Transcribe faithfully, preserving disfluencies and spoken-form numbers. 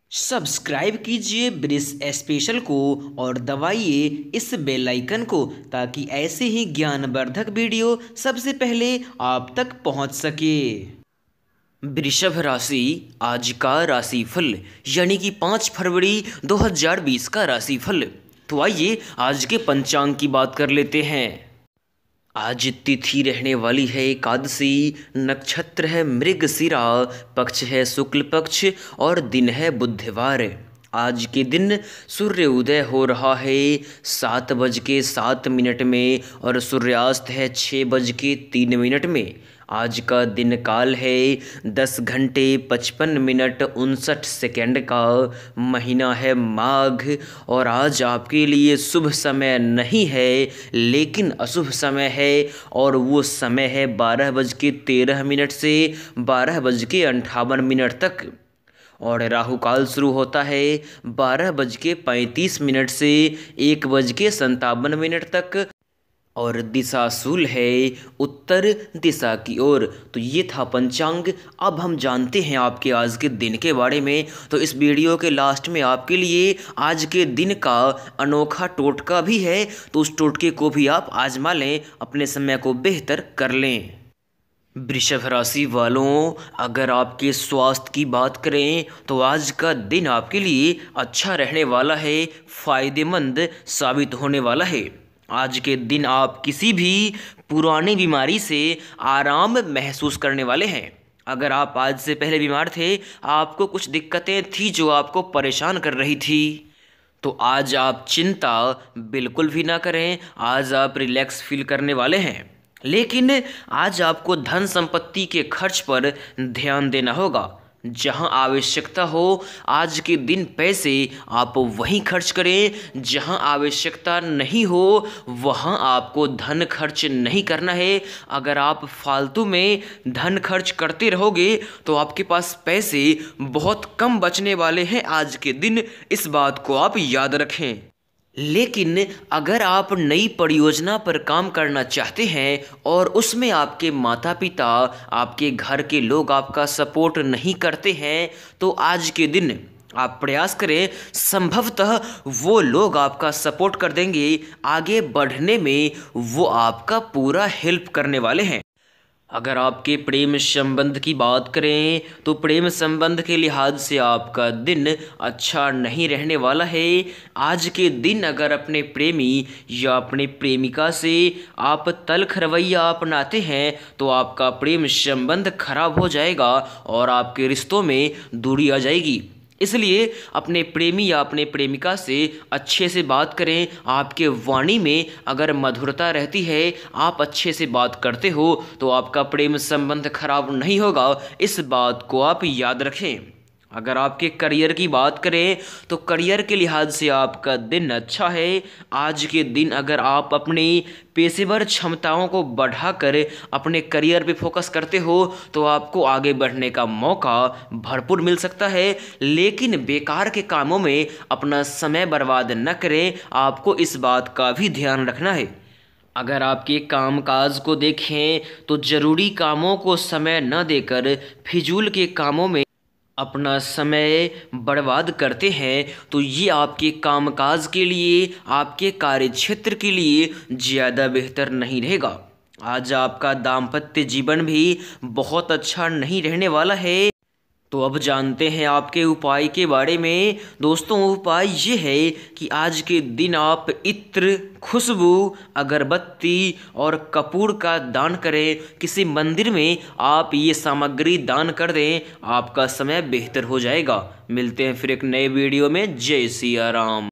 Subscribe कीजिए brisk special को और दबाइए इस बेल आइकन को ताकि ऐसे ही ज्ञानवर्धक वीडियो सबसे पहले आप तक पहुंच सके। वृषभ राशि आज का राशिफल यानी कि पाँच फरवरी दो हज़ार बीस का राशिफल। तो आइए आज के पंचांग की बात कर लेते हैं। आज तिथि रहने वाली है एकादशी, नक्षत्र है मृगशिरा, पक्ष है शुक्ल पक्ष और दिन है बुधवार। आज के दिन सूर्य उदय हो रहा है सात बज के सात मिनट में और सूर्यास्त है छः बज के तीन मिनट में। आज का दिन काल है दस घंटे पचपन मिनट उनसठ सेकेंड का। महीना है माघ और आज आपके लिए शुभ समय नहीं है लेकिन अशुभ समय है और वो समय है बारह बज के तेरह मिनट से बारह बज के अंठावन मिनट तक। और राहु काल शुरू होता है बारह बज के पैंतीस मिनट से एक बज के संतावन मिनट तक और दिशाशूल है उत्तर दिशा की ओर। तो ये था पंचांग। अब हम जानते हैं आपके आज के दिन के बारे में। तो इस वीडियो के लास्ट में आपके लिए आज के दिन का अनोखा टोटका भी है, तो उस टोटके को भी आप आजमा लें, अपने समय को बेहतर कर लें। वृषभ राशि वालों, अगर आपके स्वास्थ्य की बात करें तो आज का दिन आपके लिए अच्छा रहने वाला है, फायदेमंद साबित होने वाला है। आज के दिन आप किसी भी पुरानी बीमारी से आराम महसूस करने वाले हैं। अगर आप आज से पहले बीमार थे, आपको कुछ दिक्कतें थी जो आपको परेशान कर रही थी, तो आज आप चिंता बिल्कुल भी ना करें। आज आप रिलैक्स फील करने वाले हैं। लेकिन आज आपको धन संपत्ति के खर्च पर ध्यान देना होगा। जहां आवश्यकता हो आज के दिन पैसे आप वहीं खर्च करें, जहां आवश्यकता नहीं हो वहां आपको धन खर्च नहीं करना है। अगर आप फालतू में धन खर्च करते रहोगे तो आपके पास पैसे बहुत कम बचने वाले हैं आज के दिन, इस बात को आप याद रखें। लेकिन अगर आप नई परियोजना पर काम करना चाहते हैं और उसमें आपके माता पिता, आपके घर के लोग आपका सपोर्ट नहीं करते हैं, तो आज के दिन आप प्रयास करें, संभवतः वो लोग आपका सपोर्ट कर देंगे। आगे बढ़ने में वो आपका पूरा हेल्प करने वाले हैं। अगर आपके प्रेम संबंध की बात करें तो प्रेम संबंध के लिहाज से आपका दिन अच्छा नहीं रहने वाला है। आज के दिन अगर अपने प्रेमी या अपने प्रेमिका से आप तल्ख रवैया अपनाते हैं तो आपका प्रेम संबंध खराब हो जाएगा और आपके रिश्तों में दूरी आ जाएगी। इसलिए अपने प्रेमी या अपने प्रेमिका से अच्छे से बात करें। आपके वाणी में अगर मधुरता रहती है, आप अच्छे से बात करते हो, तो आपका प्रेम संबंध खराब नहीं होगा, इस बात को आप याद रखें। अगर आपके करियर की बात करें तो करियर के लिहाज से आपका दिन अच्छा है। आज के दिन अगर आप अपनी पेशेवर क्षमताओं को बढ़ाकर अपने करियर पे फोकस करते हो तो आपको आगे बढ़ने का मौका भरपूर मिल सकता है। लेकिन बेकार के कामों में अपना समय बर्बाद न करें, आपको इस बात का भी ध्यान रखना है। अगर आपके कामकाज को देखें तो ज़रूरी कामों को समय न देकर फिजूल के कामों में अपना समय बर्बाद करते हैं, तो ये आपके कामकाज के लिए, आपके कार्य क्षेत्र के लिए ज़्यादा बेहतर नहीं रहेगा। आज आपका दाम्पत्य जीवन भी बहुत अच्छा नहीं रहने वाला है। तो अब जानते हैं आपके उपाय के बारे में। दोस्तों, उपाय ये है कि आज के दिन आप इत्र, खुशबू, अगरबत्ती और कपूर का दान करें। किसी मंदिर में आप ये सामग्री दान कर दें, आपका समय बेहतर हो जाएगा। मिलते हैं फिर एक नए वीडियो में। जय सिया राम।